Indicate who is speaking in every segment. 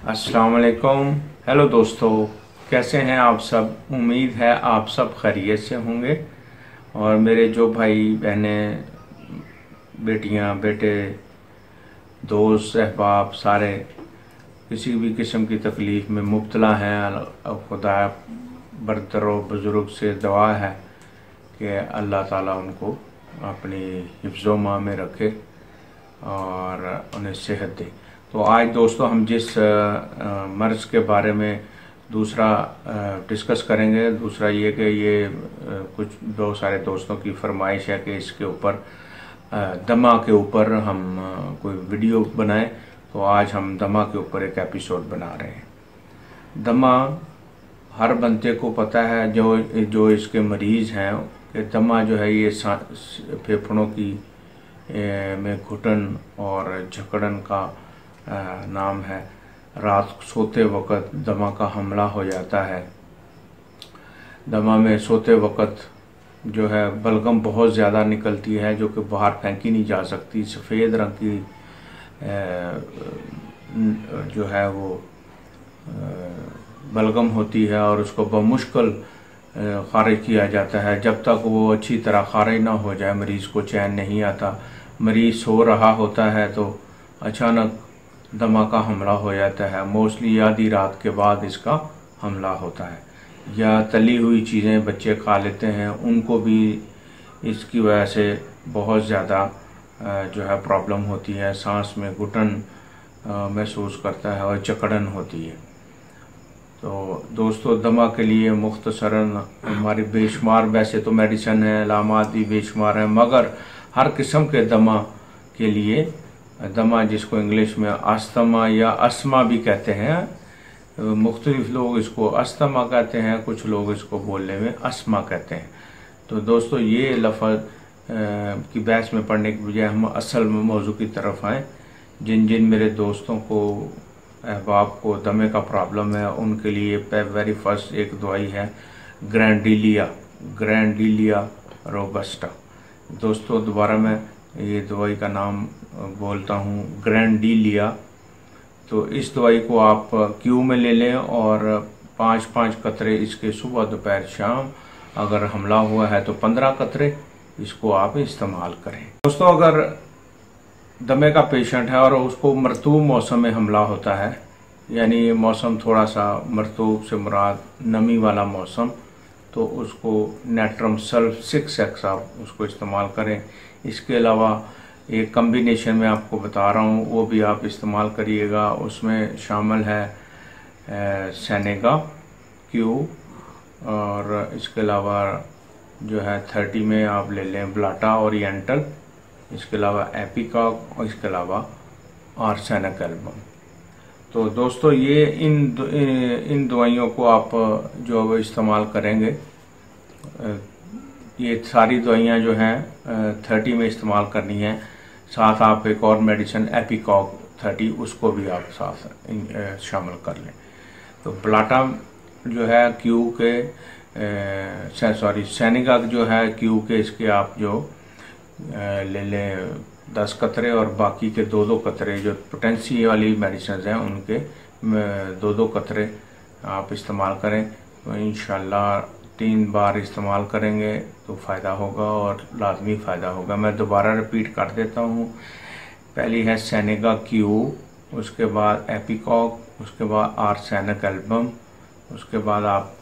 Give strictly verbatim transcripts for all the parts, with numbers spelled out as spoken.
Speaker 1: अस्सलाम वालेकुम। हेलो दोस्तों, कैसे हैं आप सब। उम्मीद है आप सब खैरियत से होंगे। और मेरे जो भाई बहनें, बेटियां, बेटे, दोस्त, अहबाब सारे किसी भी किस्म की तकलीफ़ में मुब्तला हैं, खुदा बरदरो बुज़ुर्ग से दुआ है कि अल्लाह ताला उनको अपनी हिफ्ज़ो मा में रखे और उन्हें सेहत दे। तो आज दोस्तों हम जिस मर्ज़ के बारे में दूसरा डिस्कस करेंगे, दूसरा ये कि ये कुछ बहुत सारे दोस्तों की फरमाइश है कि इसके ऊपर दमा के ऊपर हम कोई वीडियो बनाएं। तो आज हम दमा के ऊपर एक एपिसोड बना रहे हैं। दमा हर बंदे को पता है, जो जो इसके मरीज़ हैं, कि दमा जो है ये फेफड़ों की में घुटन और झकड़न का नाम है। रात सोते वक़्त दमा का हमला हो जाता है। दमा में सोते वक़्त जो है बलगम बहुत ज़्यादा निकलती है, जो कि बाहर फेंकी नहीं जा सकती। सफ़ेद रंग की जो है वो बलगम होती है और उसको बमुश्किल खारिज किया जाता है। जब तक वो अच्छी तरह खारिज ना हो जाए मरीज़ को चैन नहीं आता। मरीज़ सो रहा होता है तो अचानक दमा का हमला हो जाता है। मोस्टली आधी रात के बाद इसका हमला होता है। या तली हुई चीज़ें बच्चे खा लेते हैं, उनको भी इसकी वजह से बहुत ज़्यादा जो है प्रॉब्लम होती है। सांस में घुटन महसूस करता है और जकड़न होती है। तो दोस्तों, दमा के लिए मुख्तसरन हमारी बेशुमार वैसे तो मेडिसिन है, इलामात भी बेशुमार हैं, मगर हर किस्म के दमा के लिए, दमा जिसको इंग्लिश में अस्थमा या अस्थमा भी कहते हैं, मुख्तलिफ लोग इसको अस्थमा कहते हैं, कुछ लोग इसको बोलने में अस्थमा कहते हैं। तो दोस्तों, ये लफ्ज़ की बहस में पढ़ने की बजाय हम असल मौजू की तरफ आएँ। जिन जिन मेरे दोस्तों को, अहबाब को दमे का प्रॉब्लम है, उनके लिए वेरी फर्स्ट एक दवाई है ग्रैंडिलिया ग्रैंडिलिया रोबस्टा। दोस्तों, दोबारा मैं ये दवाई का नाम बोलता हूँ, ग्रैंडिलिया। तो इस दवाई को आप क्यू में ले लें और पाँच पाँच कतरे इसके सुबह दोपहर शाम, अगर हमला हुआ है तो पंद्रह कतरे इसको आप इस्तेमाल करें। दोस्तों, अगर दमे का पेशेंट है और उसको मरतूब मौसम में हमला होता है, यानी मौसम थोड़ा सा मरतूब से मुराद नमी वाला मौसम, तो उसको नेट्रम सल्फ सिक्स एक्स आप उसको इस्तेमाल करें। इसके अलावा एक कम्बिनेशन में आपको बता रहा हूँ, वो भी आप इस्तेमाल करिएगा। उसमें शामिल है सेनेगा क्यू, और इसके अलावा जो है थर्टी में आप ले लें ब्लाटा ओरिएंटल, इसके अलावा एपिकॉक, और इसके अलावा आर्सेनिक एल्बम। तो दोस्तों, ये इन इन दवाइयों को आप जो इस्तेमाल करेंगे, ये सारी दवाइयाँ जो हैं थर्टी में इस्तेमाल करनी है। साथ आप एक और मेडिसिन एपिकॉक थर्टी, उसको भी आप साथ शामिल कर लें। तो ब्लाटा जो है क्यू के, सॉरी सेनेगा जो है क्यू के, इसके आप जो ले लें दस कतरे, और बाकी के दो दो कतरे जो पोटेंसी वाली मेडिसिन हैं उनके दो दो कतरे आप इस्तेमाल करें। तो इंशाल्लाह तीन बार इस्तेमाल करेंगे तो फ़ायदा होगा, और लाजमी फ़ायदा होगा। मैं दोबारा रिपीट कर देता हूँ। पहली है सेनेगा क्यू, उसके बाद एपिकॉक, उसके बाद आर्सेनिक एल्बम, उसके बाद आप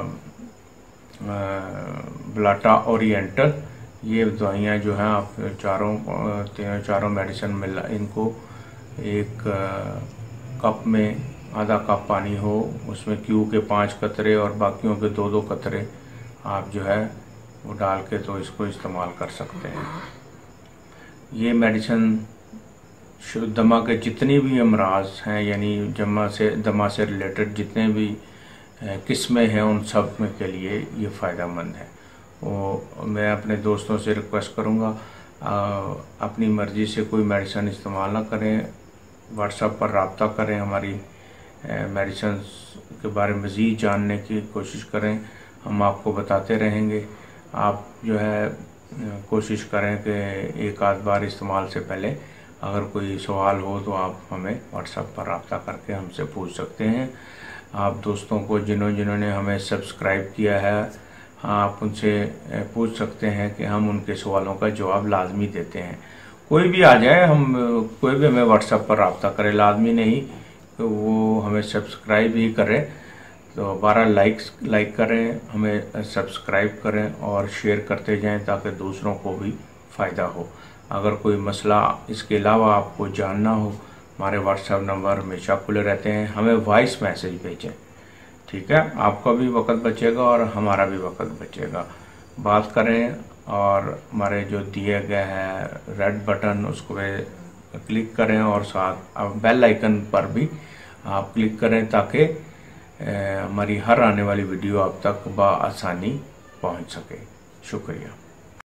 Speaker 1: ब्लाटा ओरिएंटल। ये दवाइयाँ जो हैं आप चारों चारों मेडिसिन मिला, इनको एक कप में आधा कप पानी हो, उसमें क्यू के पाँच कतरे और बाकियों के दो दो कतरे आप जो है वो डाल के तो इसको इस्तेमाल कर सकते हैं। ये मेडिसिन दमा के जितनी भी अमराज हैं, यानी जमा से दमा से रिलेटेड जितने भी किस्में हैं, उन सब में के लिए ये फ़ायदेमंद है। वो मैं अपने दोस्तों से रिक्वेस्ट करूँगा, अपनी मर्ज़ी से कोई मेडिसिन इस्तेमाल ना करें। व्हाट्सएप पर रब्ता करें, हमारी मेडिसिन के बारे में मज़ीद जानने की कोशिश करें, हम आपको बताते रहेंगे। आप जो है कोशिश करें कि एक आध बार इस्तेमाल से पहले अगर कोई सवाल हो तो आप हमें व्हाट्सएप पर रब्ता करके हमसे पूछ सकते हैं। आप दोस्तों को जिन्हों जिन्होंने हमें सब्सक्राइब किया है, आप उनसे पूछ सकते हैं कि हम उनके सवालों का जवाब लाजमी देते हैं। कोई भी आ जाए, हम कोई भी हमें व्हाट्सएप पर रब्ता करे, लाजमी नहीं तो वो हमें सब्सक्राइब ही करें। तो बारह लाइक्स लाइक करें, हमें सब्सक्राइब करें और शेयर करते जाएं ताकि दूसरों को भी फ़ायदा हो। अगर कोई मसला इसके अलावा आपको जानना हो, हमारे व्हाट्सएप नंबर हमेशा खुले रहते हैं, हमें वॉइस मैसेज भेजें। ठीक है, आपका भी वक्त बचेगा और हमारा भी वक्त बचेगा। बात करें और हमारे जो दिए गए हैं रेड बटन उसको क्लिक करें और साथ बेल आइकन पर भी आप क्लिक करें ताकि हमारी हर आने वाली वीडियो आप तक बआसानी पहुंच सके। शुक्रिया।